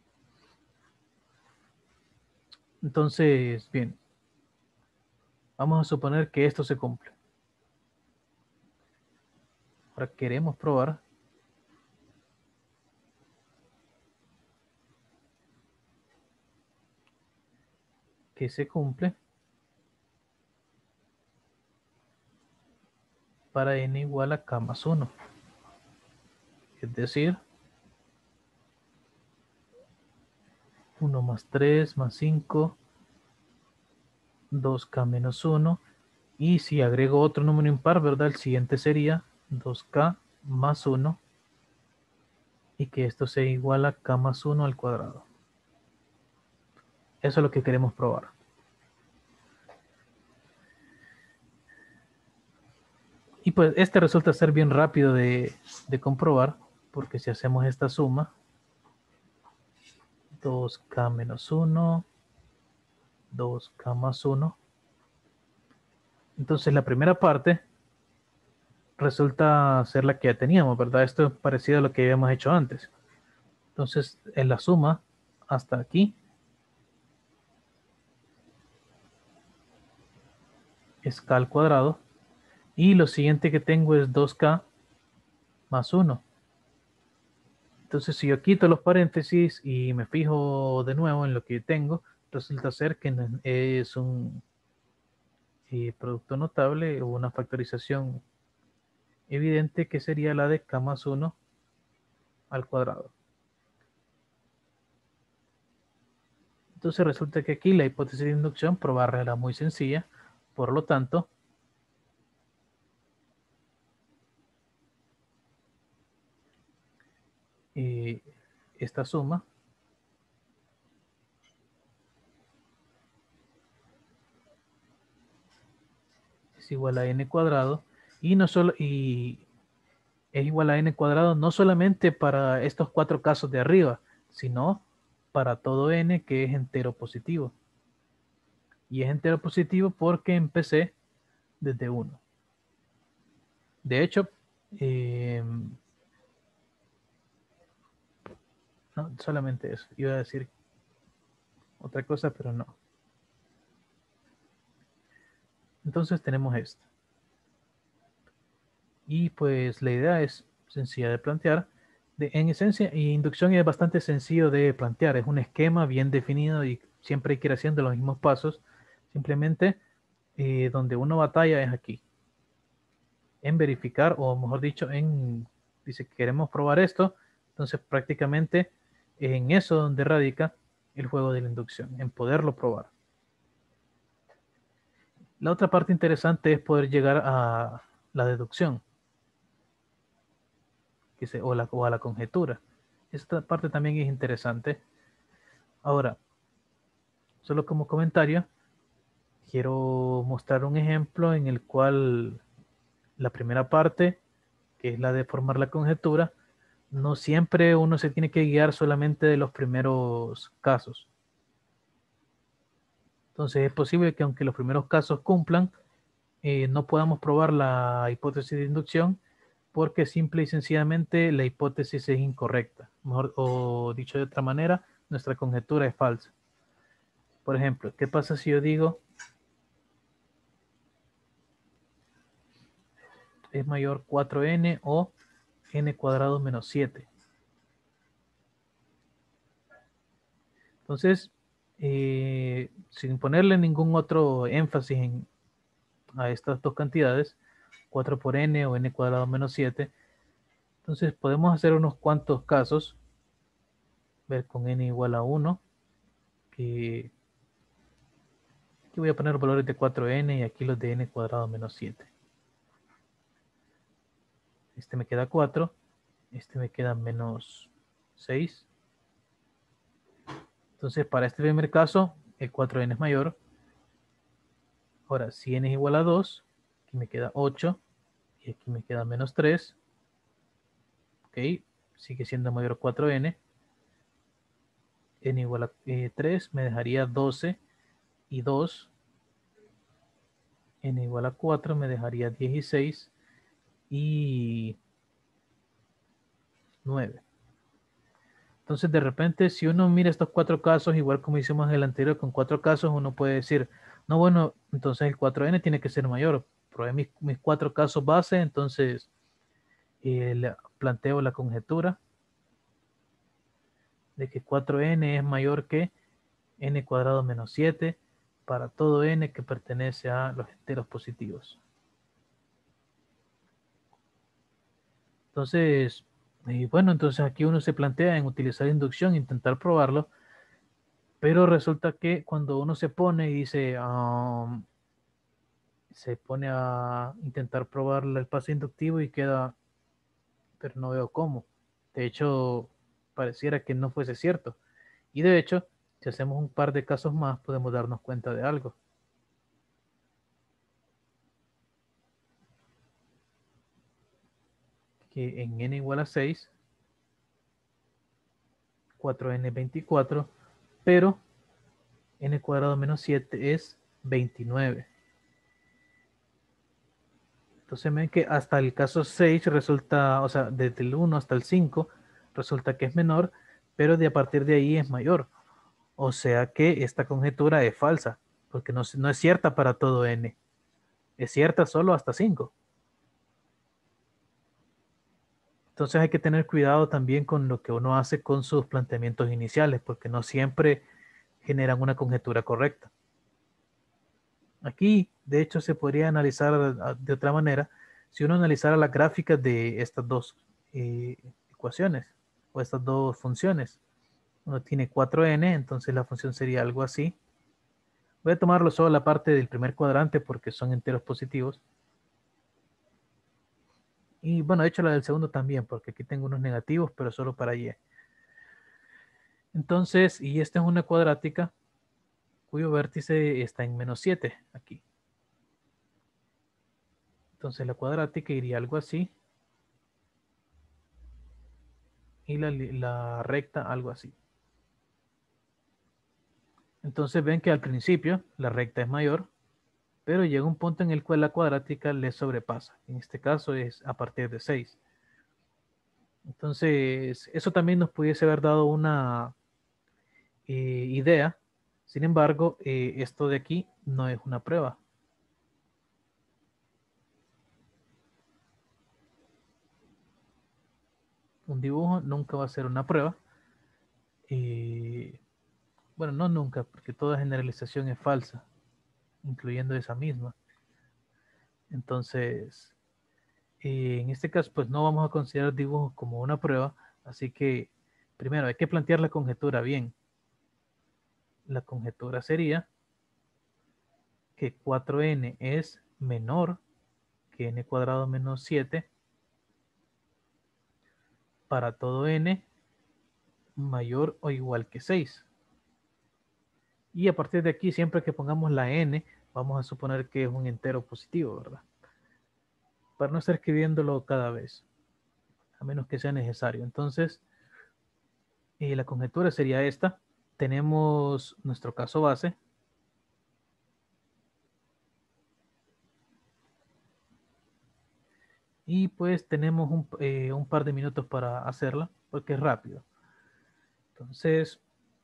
Entonces, bien, vamos a suponer que esto se cumple. Ahora queremos probar que se cumple para n igual a k más uno. Es decir, uno más tres más cinco, dos k menos uno. Y si agrego otro número impar, ¿verdad? El siguiente sería dos k más uno. Y que esto sea igual a k más uno al cuadrado. Eso es lo que queremos probar. Y pues este resulta ser bien rápido de, de comprobar, porque si hacemos esta suma, dos k menos uno, dos k más uno. Entonces la primera parte resulta ser la que ya teníamos, ¿verdad? Esto es parecido a lo que habíamos hecho antes. Entonces en la suma hasta aquí es k al cuadrado. Y lo siguiente que tengo es dos k más uno. Entonces si yo quito los paréntesis y me fijo de nuevo en lo que tengo, resulta ser que es un eh, producto notable o una factorización evidente que sería la de k más uno al cuadrado. Entonces resulta que aquí la hipótesis de inducción probarla era muy sencilla, por lo tanto, eh, esta suma es igual a n cuadrado y no solo y es igual a n cuadrado no solamente para estos cuatro casos de arriba, sino para todo n que es entero positivo. Y es entero positivo porque empecé desde uno. De hecho, eh, no, solamente eso. Iba a decir otra cosa, pero no. Entonces tenemos esto. Y pues la idea es sencilla de plantear. De, en esencia, y inducción es bastante sencillo de plantear. Es un esquema bien definido y siempre hay que ir haciendo los mismos pasos. Simplemente eh, donde uno batalla es aquí. En verificar, o mejor dicho, en, dice que queremos probar esto. Entonces prácticamente en eso donde radica el juego de la inducción, en poderlo probar. La otra parte interesante es poder llegar a la deducción. que se, o, la, o a la conjetura. Esta parte también es interesante. Ahora, solo como comentario, quiero mostrar un ejemplo en el cual la primera parte, que es la de formar la conjetura, no siempre uno se tiene que guiar solamente de los primeros casos. Entonces es posible que aunque los primeros casos cumplan, eh, no podamos probar la hipótesis de inducción porque simple y sencillamente la hipótesis es incorrecta. Mejor, o dicho de otra manera, nuestra conjetura es falsa. Por ejemplo, ¿qué pasa si yo digo es mayor cuatro ene o ene cuadrado menos siete? Entonces, eh, sin ponerle ningún otro énfasis en, a estas dos cantidades, cuatro por n o n cuadrado menos siete, entonces podemos hacer unos cuantos casos, ver con n igual a uno, que aquí voy a poner los valores de cuatro ene y aquí los de n cuadrado menos siete. Este me queda cuatro, este me queda menos seis. Entonces, para este primer caso, el cuatro ene es mayor. Ahora, si n es igual a dos, aquí me queda ocho y aquí me queda menos tres. Ok, sigue siendo mayor cuatro ene. N igual a eh, tres me dejaría doce y dos. N igual a cuatro me dejaría dieciséis y nueve. Entonces, de repente, si uno mira estos cuatro casos, igual como hicimos en el anterior con cuatro casos, uno puede decir, no, bueno, entonces el cuatro ene tiene que ser mayor. Probé mis, mis cuatro casos base, entonces eh, le planteo la conjetura de que cuatro ene es mayor que n cuadrado menos siete para todo n que pertenece a los enteros positivos. Entonces, y bueno, entonces aquí uno se plantea en utilizar inducción, intentar probarlo, pero resulta que cuando uno se pone y dice, um, se pone a intentar probar el paso inductivo y queda, pero no veo cómo. De hecho, pareciera que no fuese cierto. Y de hecho, si hacemos un par de casos más, podemos darnos cuenta de algo. Que en n igual a seis, cuatro ene es veinticuatro, pero n cuadrado menos siete es veintinueve. Entonces ven que hasta el caso seis resulta, o sea, desde el uno hasta el cinco resulta que es menor, pero de a partir de ahí es mayor. O sea que esta conjetura es falsa, porque no, no es cierta para todo n. Es cierta solo hasta cinco. Entonces hay que tener cuidado también con lo que uno hace con sus planteamientos iniciales, porque no siempre generan una conjetura correcta. Aquí, de hecho, se podría analizar de otra manera si uno analizara las gráficas de estas dos eh, ecuaciones o estas dos funciones. Uno tiene cuatro ene, entonces la función sería algo así. Voy a tomarlo solo la parte del primer cuadrante porque son enteros positivos. Y bueno, de hecho la del segundo también, porque aquí tengo unos negativos, pero solo para y. Entonces, y esta es una cuadrática cuyo vértice está en menos siete aquí. Entonces la cuadrática iría algo así. Y la, la recta algo así. Entonces ven que al principio la recta es mayor, pero llega un punto en el cual la cuadrática le sobrepasa. En este caso es a partir de seis. Entonces, eso también nos pudiese haber dado una eh, idea. Sin embargo, eh, esto de aquí no es una prueba. Un dibujo nunca va a ser una prueba. Eh, bueno, no nunca, porque toda generalización es falsa, incluyendo esa misma. Entonces, eh, en este caso, pues no vamos a considerar dibujos como una prueba. Así que, primero, hay que plantear la conjetura bien. La conjetura sería que cuatro ene es menor que n cuadrado menos siete para todo n mayor o igual que seis. Y a partir de aquí, siempre que pongamos la n, vamos a suponer que es un entero positivo, ¿verdad? Para no estar escribiéndolo cada vez, a menos que sea necesario. Entonces, eh, la conjetura sería esta. Tenemos nuestro caso base. Y pues tenemos un, eh, un par de minutos para hacerla, porque es rápido. Entonces,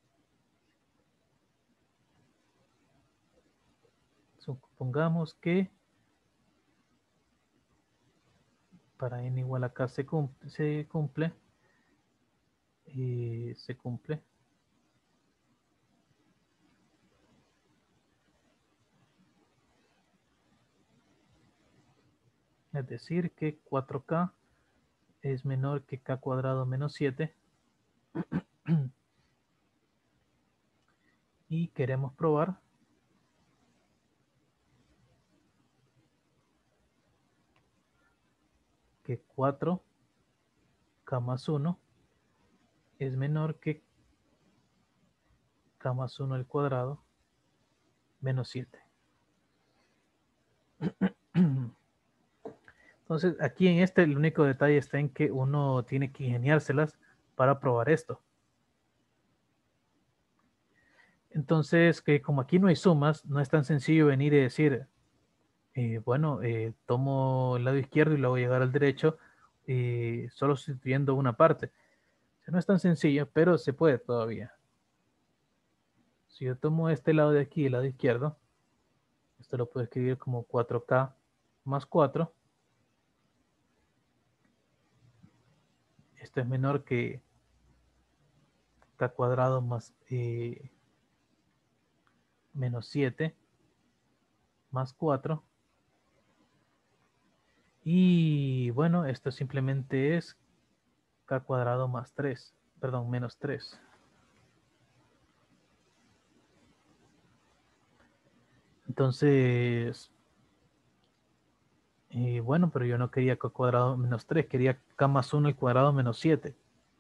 supongamos que para n igual a k se cumple, se cumple, eh, se cumple. Es decir, que cuatro k es menor que k cuadrado menos siete. Y queremos probar que cuatro k más uno es menor que k más uno al cuadrado menos siete. Entonces, aquí en este el único detalle está en que uno tiene que ingeniárselas para probar esto. Entonces, que como aquí no hay sumas, no es tan sencillo venir y decir, eh, bueno, eh, tomo el lado izquierdo y luego llegar al derecho, eh, solo sustituyendo una parte. O sea, no es tan sencillo, pero se puede todavía. Si yo tomo este lado de aquí, el lado izquierdo, esto lo puedo escribir como cuatro k más cuatro. Esto es menor que k cuadrado más eh, menos siete más cuatro. Y bueno, esto simplemente es k cuadrado más tres, perdón, menos tres. Entonces, eh, bueno, pero yo no quería k cuadrado menos tres, quería k más uno al cuadrado menos siete.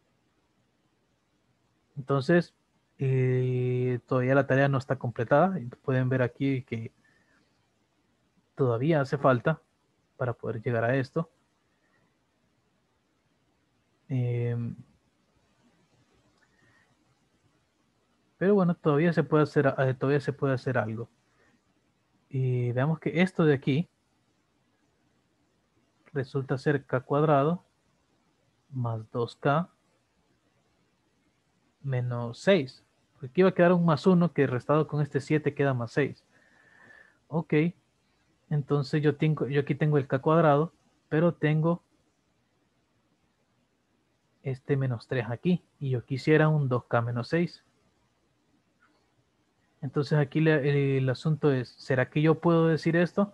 Entonces, eh, todavía la tarea no está completada. Pueden ver aquí que todavía hace falta para poder llegar a esto. Eh, pero bueno, todavía se puede hacer, eh, todavía se puede hacer algo. Y veamos que esto de aquí resulta ser k cuadrado más dos k menos seis. Porque aquí va a quedar un más uno que restado con este siete queda más seis. Ok, entonces yo, tengo, yo aquí tengo el k cuadrado, pero tengo este menos tres aquí. Y yo quisiera un dos k menos seis. Entonces aquí le, el asunto es, ¿será que yo puedo decir esto?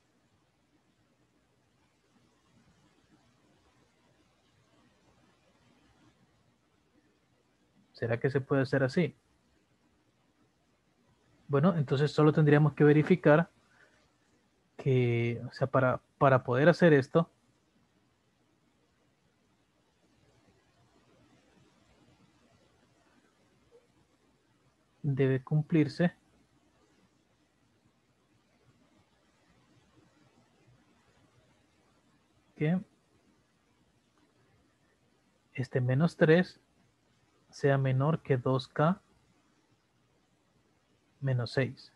¿Será que se puede hacer así? Bueno, entonces solo tendríamos que verificar que, o sea, para, para poder hacer esto, debe cumplirse que este menos tres sea menor que dos k menos seis.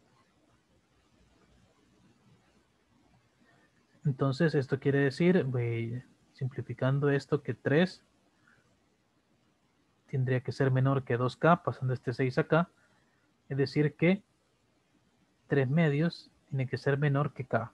Entonces esto quiere decir, voy simplificando esto, que tres tendría que ser menor que dos k, pasando este seis acá. Es decir que tres medios tiene que ser menor que k.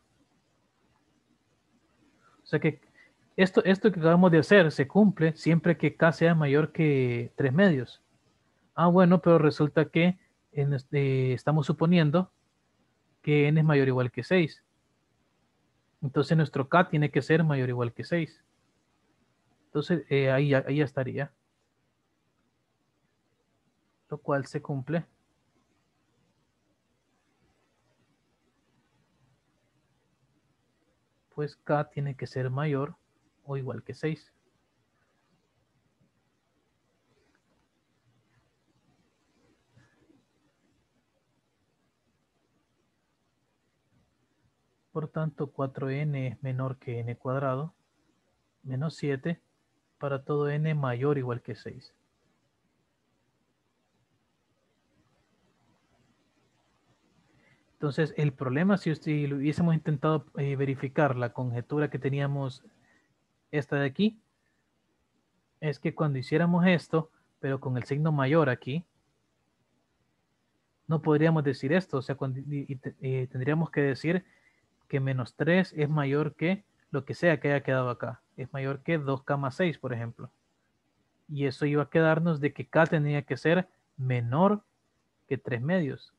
O sea que esto, esto que acabamos de hacer se cumple siempre que k sea mayor que tres medios. Ah, bueno, pero resulta que en este, estamos suponiendo que n es mayor o igual que seis. Entonces nuestro k tiene que ser mayor o igual que seis. Entonces eh, ahí, ahí ya estaría. Lo cual se cumple. Pues k tiene que ser mayor o igual que seis. Por tanto, cuatro ene es menor que n cuadrado menos siete para todo n mayor o igual que seis. Entonces, el problema, si, si lo hubiésemos intentado eh, verificar la conjetura que teníamos esta de aquí, es que cuando hiciéramos esto, pero con el signo mayor aquí, no podríamos decir esto. O sea, cuando, y, y, eh, tendríamos que decir que menos tres es mayor que lo que sea que haya quedado acá. Es mayor que dos coma seis, por ejemplo. Y eso iba a quedarnos de que K tenía que ser menor que tres medios.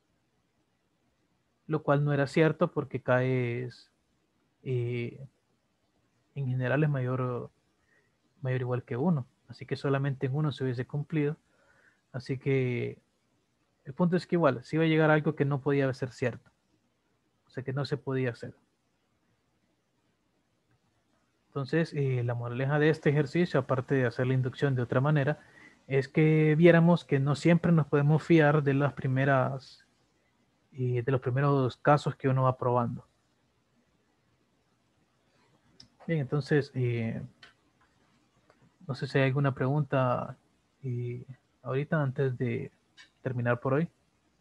Lo cual no era cierto porque K es, eh, en general es mayor, mayor o igual que uno. Así que solamente en uno se hubiese cumplido. Así que el punto es que igual, si iba a llegar a algo que no podía ser cierto. O sea, que no se podía hacer. Entonces, eh, la moraleja de este ejercicio, aparte de hacer la inducción de otra manera, es que viéramos que no siempre nos podemos fiar de las primeras, eh, de los primeros casos que uno va probando. Bien, entonces, eh, no sé si hay alguna pregunta eh, ahorita antes de terminar por hoy.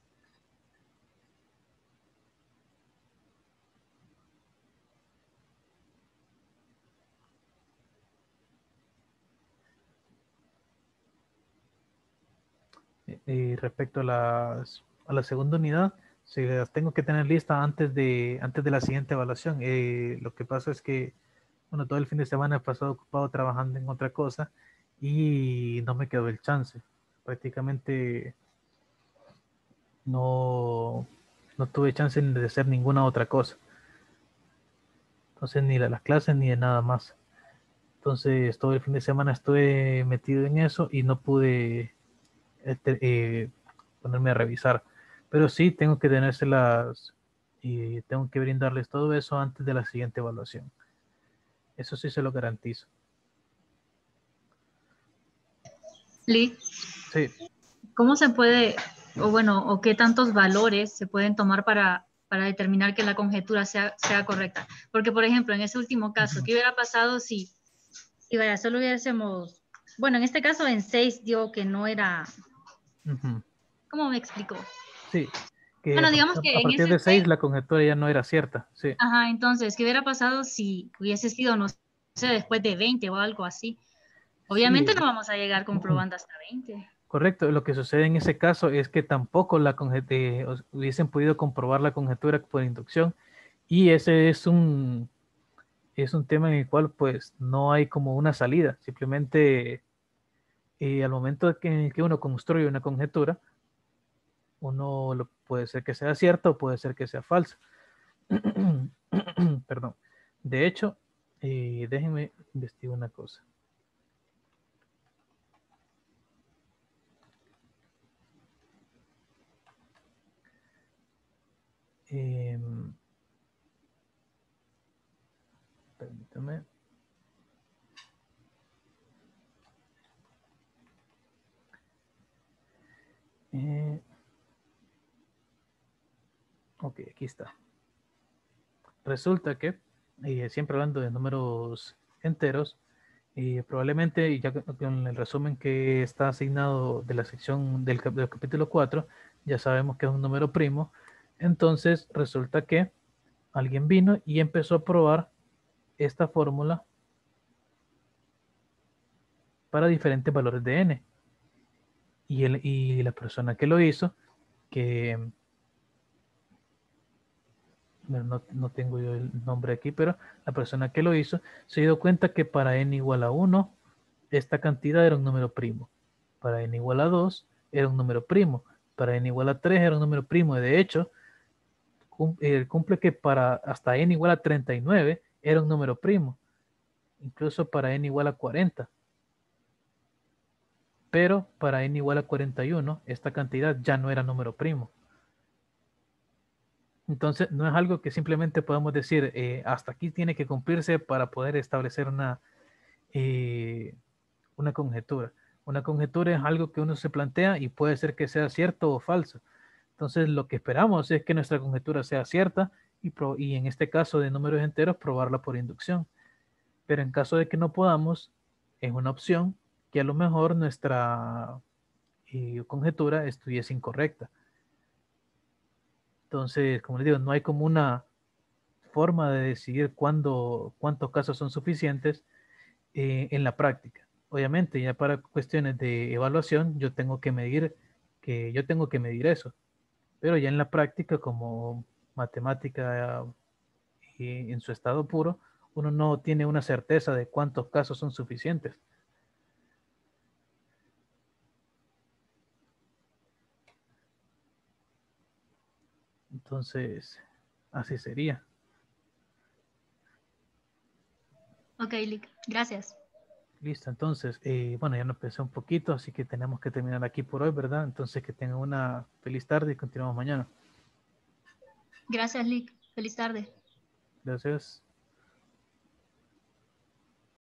Eh, respecto a, las, a la segunda unidad, si las tengo que tener lista antes de, antes de la siguiente evaluación. Eh, lo que pasa es que, bueno, todo el fin de semana he pasado ocupado trabajando en otra cosa y no me quedó el chance. Prácticamente no, no tuve chance de hacer ninguna otra cosa. Entonces, ni de las clases ni de nada más. Entonces, todo el fin de semana estuve metido en eso y no pude este, eh, ponerme a revisar. Pero sí tengo que tenérselas y tengo que brindarles todo eso antes de la siguiente evaluación. Eso sí se lo garantizo. Lee, Sí. ¿cómo se puede, o bueno, o qué tantos valores se pueden tomar para, para determinar que la conjetura sea, sea correcta? Porque, por ejemplo, en ese último caso, Uh-huh. ¿qué hubiera pasado si, si vaya, solo hubiésemos, bueno, en este caso en seis dio que no era, Uh-huh. ¿cómo me explico? Sí, que a, Bueno, digamos a que en partir ese de seis seis, la conjetura ya no era cierta. Sí. ajá, entonces, ¿qué hubiera pasado si hubiese sido, no sé, después de veinte o algo así? Obviamente Sí. no vamos a llegar comprobando hasta veinte. Correcto, lo que sucede en ese caso es que tampoco la conje- eh, os- hubiesen podido comprobar la conjetura por inducción y ese es un, es un tema en el cual pues no hay como una salida, simplemente eh, al momento de que, en el que uno construye una conjetura, uno lo, puede ser que sea cierta o puede ser que sea falsa. Perdón. De hecho, eh, déjenme investigar una cosa. Eh, permítame. Eh, ok, aquí está. Resulta que, eh, siempre hablando de números enteros, y probablemente, ya con el resumen que está asignado de la sección del, cap del capítulo cuatro, ya sabemos que es un número primo. Entonces, resulta que alguien vino y empezó a probar esta fórmula para diferentes valores de n. Y, el, y la persona que lo hizo, que bueno, no, no tengo yo el nombre aquí, pero la persona que lo hizo se dio cuenta que para n igual a uno, esta cantidad era un número primo. Para n igual a dos, era un número primo. Para n igual a tres, era un número primo. De hecho, cumple que para hasta n igual a treinta y nueve, era un número primo. Incluso para n igual a cuarenta. Pero para n igual a cuarenta y uno, esta cantidad ya no era número primo. Entonces, no es algo que simplemente podamos decir, eh, hasta aquí tiene que cumplirse para poder establecer una, eh, una conjetura. Una conjetura es algo que uno se plantea y puede ser que sea cierto o falso. Entonces, lo que esperamos es que nuestra conjetura sea cierta y, pro, y en este caso de números enteros probarla por inducción. Pero en caso de que no podamos, es una opción que a lo mejor nuestra eh, conjetura estuviese incorrecta. Entonces, como les digo, no hay como una forma de decidir cuándo, cuántos casos son suficientes eh, en la práctica. Obviamente, ya para cuestiones de evaluación, yo tengo que medir que yo tengo que medir eso. Pero ya en la práctica, como matemática eh, en su estado puro, uno no tiene una certeza de cuántos casos son suficientes. Entonces, así sería. Ok, Lick, gracias. Listo, entonces, eh, bueno, ya nos pensé un poquito, así que tenemos que terminar aquí por hoy, ¿verdad? Entonces, que tengan una feliz tarde y continuamos mañana. Gracias, Lick. Feliz tarde. Gracias.